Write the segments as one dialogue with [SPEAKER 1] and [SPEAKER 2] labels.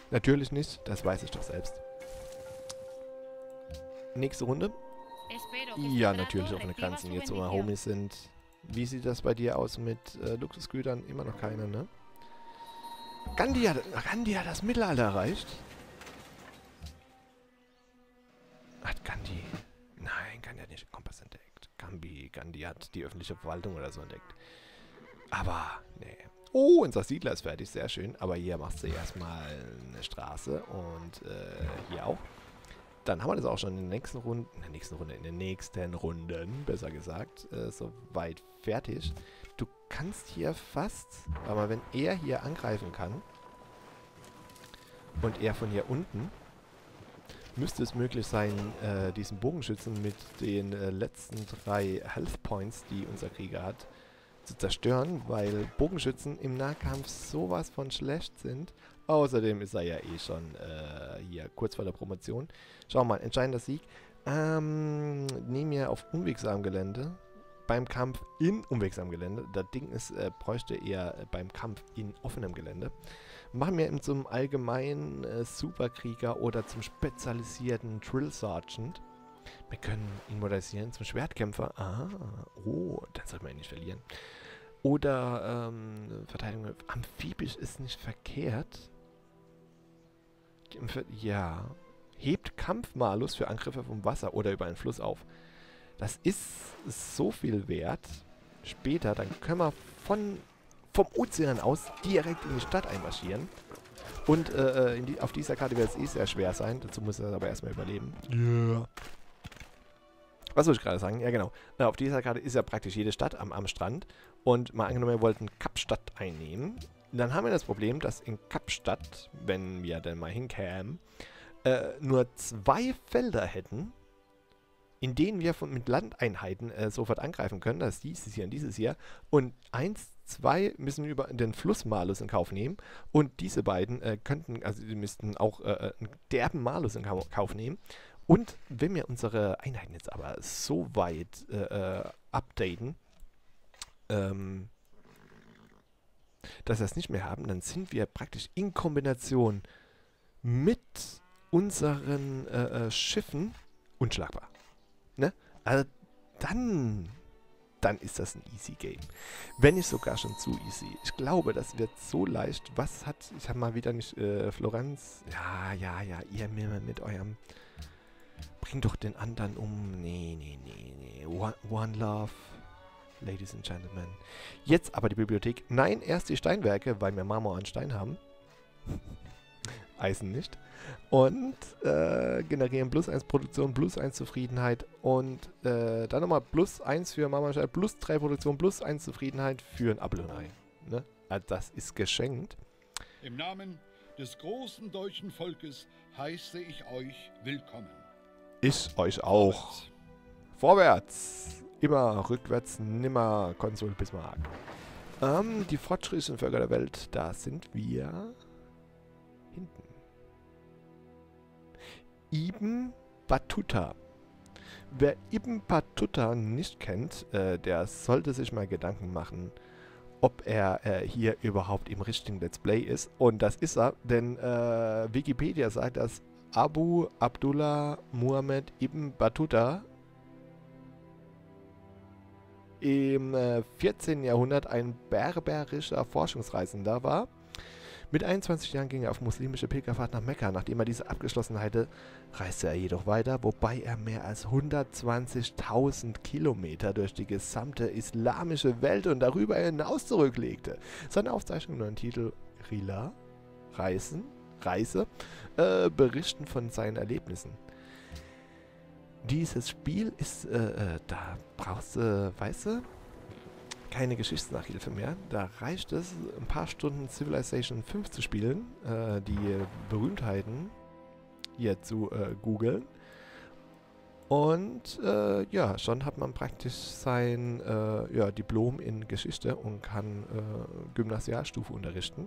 [SPEAKER 1] Natürlich nicht, das weiß ich doch selbst. Nächste Runde. Ja, natürlich offene Grenzen. Jetzt, wo wir Homies sind. Wie sieht das bei dir aus mit Luxusgütern? Immer noch keine, ne? Gandhi hat das Mittelalter erreicht. Hat Gandhi... Nein, Gandhi hat nicht den Kompass entdeckt. Gandhi hat die öffentliche Verwaltung oder so entdeckt. Aber, nee. Oh, unser Siedler ist fertig, sehr schön. Aber hier machst du erstmal eine Straße und hier auch. Dann haben wir das auch schon in den nächsten Runden, in den nächsten Runden, besser gesagt, soweit fertig. Du kannst hier fast, aber wenn er hier angreifen kann und er von hier unten, müsste es möglich sein, diesen Bogenschützen mit den letzten 3 Health Points, die unser Krieger hat, zu zerstören, weil Bogenschützen im Nahkampf sowas von schlecht sind. Außerdem ist er ja eh schon hier kurz vor der Promotion. Schau mal, entscheidender Sieg. Nehmen wir auf unwegsamem Gelände. Beim Kampf in unwegsamem Gelände. Das Ding ist, bräuchte eher beim Kampf in offenem Gelände. Machen wir ihn zum allgemeinen Superkrieger oder zum spezialisierten Drill Sergeant. Wir können ihn modernisieren zum Schwertkämpfer. Ah, oh, dann sollte man ihn nicht verlieren. Oder Verteidigung. Amphibisch ist nicht verkehrt. Ja. Hebt Kampfmalus für Angriffe vom Wasser oder über einen Fluss auf. Das ist so viel wert. Später, dann können wir vom Ozean aus direkt in die Stadt einmarschieren. Und auf dieser Karte wird es eh sehr schwer sein. Dazu muss er aber erstmal überleben. Ja. Yeah. Was soll ich gerade sagen? Ja, genau. Auf dieser Karte ist ja praktisch jede Stadt am Strand. Und mal angenommen, wir wollten Kapstadt einnehmen. Dann haben wir das Problem, dass in Kapstadt, wenn wir dann mal hinkämen, nur 2 Felder hätten, in denen wir mit Landeinheiten sofort angreifen können. Das ist dieses hier und dieses hier. Und 1, 2 müssen wir über den Flussmalus in Kauf nehmen. Und diese beiden die müssten auch einen derben Malus in Kauf nehmen. Und wenn wir unsere Einheiten jetzt aber so weit updaten, dass wir es nicht mehr haben, dann sind wir praktisch in Kombination mit unseren Schiffen unschlagbar. Ne? Also dann ist das ein easy Game. Wenn nicht sogar schon zu easy. Ich glaube, das wird so leicht. Ich habe mal wieder nicht Florenz. Ja, ihr mit eurem... Bring doch den anderen um. Nee. One Love. Ladies and Gentlemen. Jetzt aber die Bibliothek. Nein, erst die Steinwerke, weil wir Marmor und Stein haben. Eisen nicht. Und generieren +1 Produktion, +1 Zufriedenheit und dann nochmal +1 für Marmor und Stein, +3 Produktion, +1 Zufriedenheit für ein Apfel und Ei. Ne? Also das ist geschenkt.
[SPEAKER 2] Im Namen des großen deutschen Volkes heiße ich euch willkommen.
[SPEAKER 1] Ich euch auch. Vorwärts. Immer rückwärts, nimmer Konsol Bismarck. Die fortschrittlichen Völker der Welt, da sind wir hinten. Ibn Battuta. Wer Ibn Battuta nicht kennt, der sollte sich mal Gedanken machen, ob er hier überhaupt im richtigen Let's Play ist. Und das ist er, denn Wikipedia sagt, dass Abu Abdullah Muhammad Ibn Battuta im 14. Jahrhundert ein berberischer Forschungsreisender war. Mit 21 Jahren ging er auf muslimische Pilgerfahrt nach Mekka. Nachdem er diese abgeschlossen hatte, reiste er jedoch weiter, wobei er mehr als 120.000 Kilometer durch die gesamte islamische Welt und darüber hinaus zurücklegte. Seine Aufzeichnungen und Titel Rila, Reise, berichten von seinen Erlebnissen. Dieses Spiel ist, da brauchst du, weißt du, keine Geschichtsnachhilfe mehr. Da reicht es, ein paar Stunden Civilization 5 zu spielen, die Berühmtheiten hier zu googeln. Und ja, schon hat man praktisch sein Diplom in Geschichte und kann Gymnasialstufe unterrichten.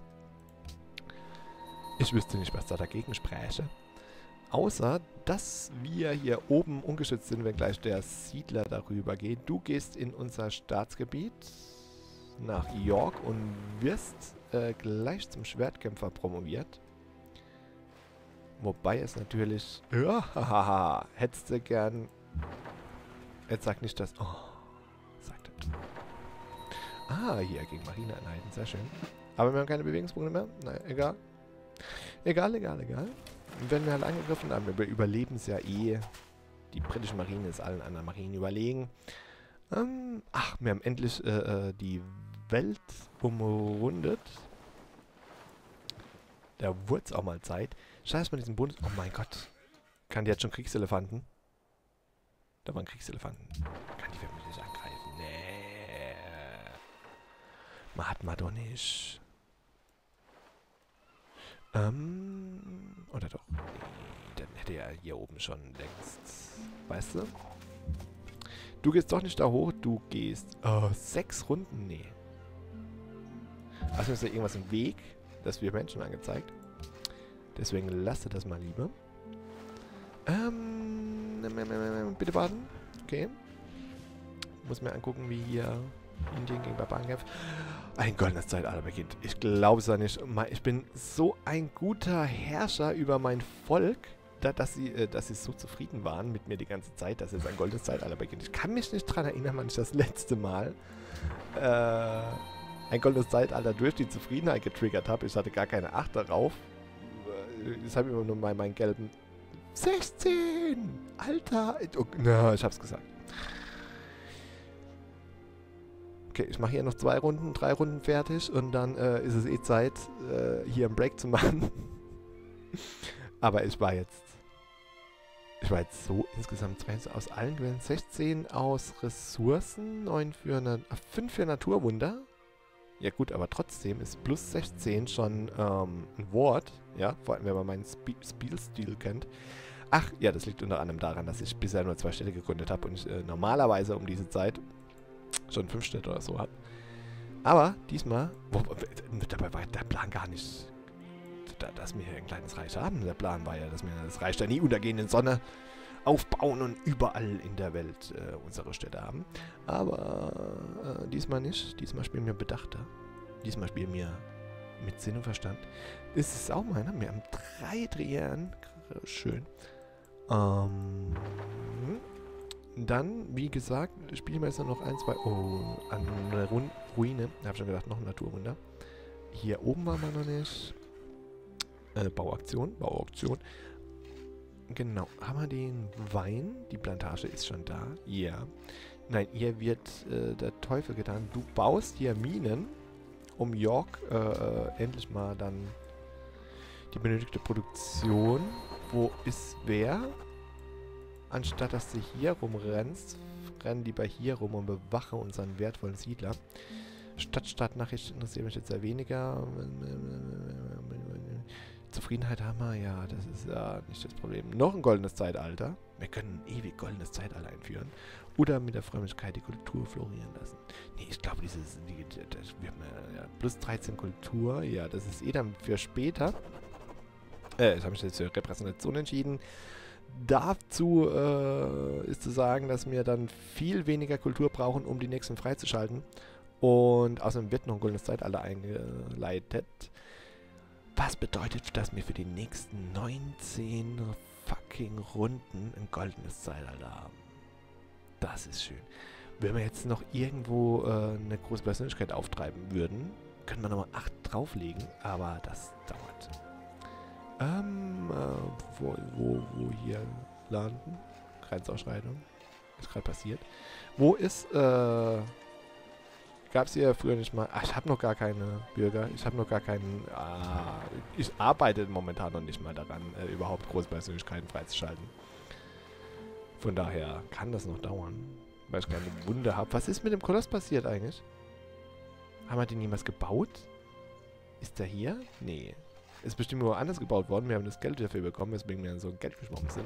[SPEAKER 1] Ich wüsste nicht, was da dagegen spräche. Außer, dass wir hier oben ungeschützt sind, wenn gleich der Siedler darüber geht. Du gehst in unser Staatsgebiet nach York und wirst gleich zum Schwertkämpfer promoviert. Wobei es natürlich... Ja, hahaha. Hättest du gern... Jetzt sag nicht das... Oh, sagt er. Ah, hier gegen Marineeinheiten. Sehr schön. Aber wir haben keine Bewegungspunkte mehr. Naja, egal. Egal. Wenn wir halt angegriffen haben, wir überleben es ja eh. Die britische Marine ist allen anderen Marinen überlegen. Ach, wir haben endlich die Welt umrundet. Da wurde es auch mal Zeit. Scheiß mal diesen Bundes... Oh mein Gott. Kann die jetzt schon Kriegselefanten? Da waren Kriegselefanten. Kann die wirklich nicht angreifen? Nee. Man hat man doch nicht. Oder doch? Nee, dann hätte er hier oben schon längst... Weißt du? Du gehst doch nicht da hoch, du gehst... 6 Runden? Nee. Also ist da irgendwas im Weg? Das wird Menschen angezeigt. Deswegen lasst das mal lieber. Bitte warten. Okay. Muss mir angucken, wie hier Indien gegen Barbaren kämpft. Ein goldenes Zeitalter beginnt. Ich glaube es ja nicht. Ich bin so ein guter Herrscher über mein Volk, dass sie so zufrieden waren mit mir die ganze Zeit, dass jetzt ein goldenes Zeitalter beginnt. Ich kann mich nicht daran erinnern, wann ich das letzte Mal ein goldenes Zeitalter durch die Zufriedenheit getriggert habe. Ich hatte gar keine Acht darauf. Ich habe immer nur meinen gelben 16! Alter! Oh, na, ich hab's gesagt. Okay, ich mache hier noch 2 Runden, 3 Runden fertig und dann ist es eh Zeit, hier einen Break zu machen. Aber ich war jetzt so insgesamt 20 aus allen Quellen, 16 aus Ressourcen, 5 für Naturwunder. Ja gut, aber trotzdem ist plus 16 schon ein Wort, ja, vor allem wenn man meinen Spielstil kennt. Ach, ja, das liegt unter anderem daran, dass ich bisher nur 2 Städte gegründet habe und ich normalerweise um diese Zeit schon 5 Städte oder so habe. Aber diesmal, dabei war der Plan gar nicht, dass wir hier ein kleines Reich haben. Der Plan war ja, dass wir das Reich der nie untergehenden Sonne aufbauen und überall in der Welt unsere Städte haben. Aber diesmal nicht. Diesmal spielen wir bedachter. Diesmal spielen wir mit Sinn und Verstand. Das ist auch meiner. Wir haben 3 Drehern. Schön. Dann, wie gesagt, spielen wir jetzt noch 1, 2... Oh, an einer Ruine. Ich habe schon gedacht, noch ein Naturwunder. Hier oben waren wir noch nicht. Bauaktion. Genau. Haben wir den Wein? Die Plantage ist schon da. Ja. Nein, hier wird der Teufel getan. Du baust hier Minen, um York endlich mal dann die benötigte Produktion. Wo ist wer? Anstatt dass du hier rumrennst, rennen lieber hier rum und bewache unseren wertvollen Siedler. Stadtnachrichten interessiert mich jetzt sehr weniger. Zufriedenheit haben wir, ja, das ist ja nicht das Problem. Noch ein goldenes Zeitalter. Wir können ein ewig goldenes Zeitalter einführen. Oder mit der Frömmigkeit die Kultur florieren lassen. Nee, ich glaube, wir haben ja plus 13 Kultur. Ja, das ist eh dann für später. Ich habe mich jetzt für Repräsentation entschieden. Dazu ist zu sagen, dass wir dann viel weniger Kultur brauchen, um die nächsten freizuschalten. Und außerdem wird noch ein goldenes Zeitalter eingeleitet. Was bedeutet, dass wir für die nächsten 19 fucking Runden ein goldenes Zeitalter haben. Das ist schön. Wenn wir jetzt noch irgendwo eine große Persönlichkeit auftreiben würden, können wir nochmal 8 drauflegen, aber das dauert. Wo hier landen? Grenzausschreitung. Ist gerade passiert. Wo ist, gab es hier früher nicht mal... Ach, ich habe noch gar keine Bürger. Ich habe noch gar keinen... ich arbeite momentan noch nicht mal daran, überhaupt große Persönlichkeiten freizuschalten. Von daher kann das noch dauern, weil ich keine Wunde habe. Was ist mit dem Koloss passiert eigentlich? Haben wir den jemals gebaut? Ist der hier? Nee. Ist bestimmt woanders gebaut worden. Wir haben das Geld dafür bekommen, weswegen wir so ein Geld geschwommen sind.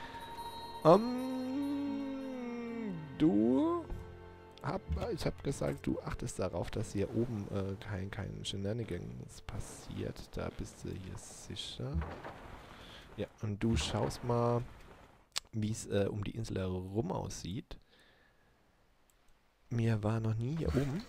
[SPEAKER 1] Ich habe gesagt, du achtest darauf, dass hier oben kein Shenanigans passiert. Da bist du hier sicher. Ja, und du schaust mal, wie es um die Insel herum aussieht. Mir war noch nie hier oben.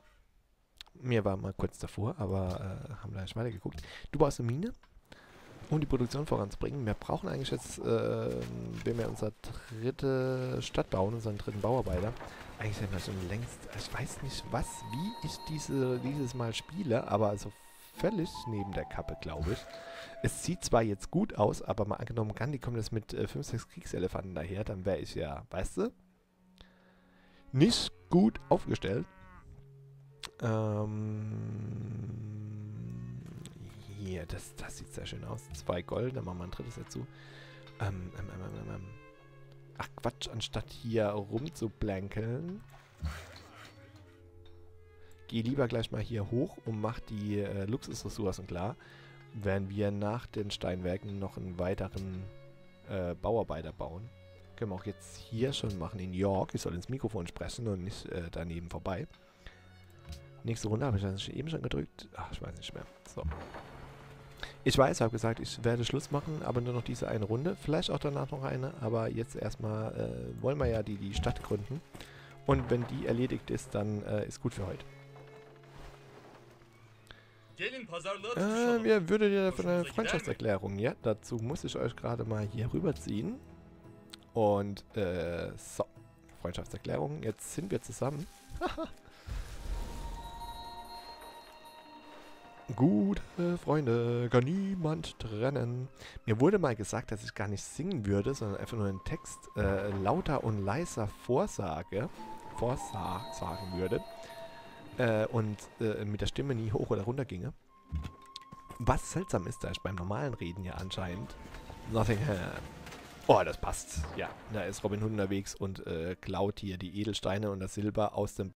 [SPEAKER 1] Mir war mal kurz davor, aber haben gleich weitergeguckt. Du baust eine Mine. um die Produktion voranzubringen. Wir brauchen eigentlich jetzt, wenn wir unsere dritte Stadt bauen, unseren dritten Bauarbeiter. Eigentlich sind wir schon längst, ich weiß nicht wie ich dieses Mal spiele, aber also völlig neben der Kappe, glaube ich. Es sieht zwar jetzt gut aus, aber mal angenommen, die kommen jetzt mit 5, 6 Kriegselefanten daher, dann wäre ich ja, weißt du, nicht gut aufgestellt. Hier, das sieht sehr schön aus. 2 Gold, dann machen wir ein drittes dazu. Ach Quatsch, anstatt hier rumzublänkeln. Geh lieber gleich mal hier hoch und mach die Luxusressourcen klar. Werden wir nach den Steinwerken noch einen weiteren Bauarbeiter bauen. Können wir auch jetzt hier schon machen in York. Ich soll ins Mikrofon sprechen und nicht daneben vorbei. Nächste Runde habe ich das eben schon gedrückt. Ach, ich weiß nicht mehr. So. Ich weiß, habe gesagt, ich werde Schluss machen, aber nur noch diese eine Runde. Vielleicht auch danach noch eine, aber jetzt erstmal wollen wir ja die Stadt gründen. Und wenn die erledigt ist, dann ist gut für heute. Wir würden ja von einer Freundschaftserklärung, ja, dazu muss ich euch gerade mal hier rüberziehen. Und, so, Freundschaftserklärung, jetzt sind wir zusammen. Gute Freunde, kann niemand trennen. Mir wurde mal gesagt, dass ich gar nicht singen würde, sondern einfach nur einen Text lauter und leiser vorsagen würde. Und mit der Stimme nie hoch oder runter ginge. Was seltsam ist, da ich beim normalen Reden ja anscheinend Nottingham. Oh, das passt. Ja, da ist Robin Hood unterwegs und klaut hier die Edelsteine und das Silber aus dem